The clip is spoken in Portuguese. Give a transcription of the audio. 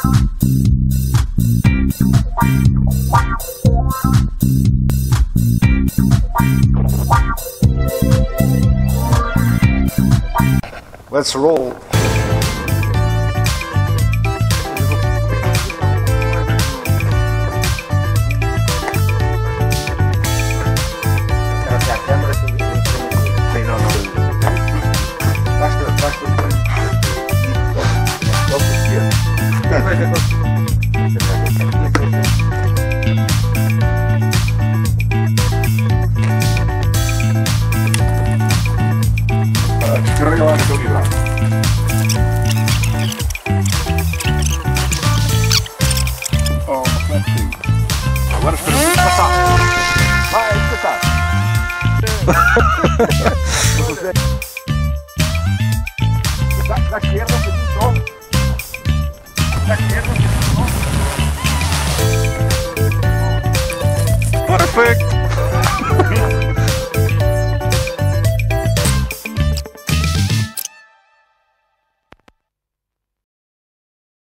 Let's roll. Descarrega lá naquele livro. Oh, agora espera passar. Vai, passar. Da esquerda, um pouquinho só. Da esquerda, um pouquinho só. Perfeito.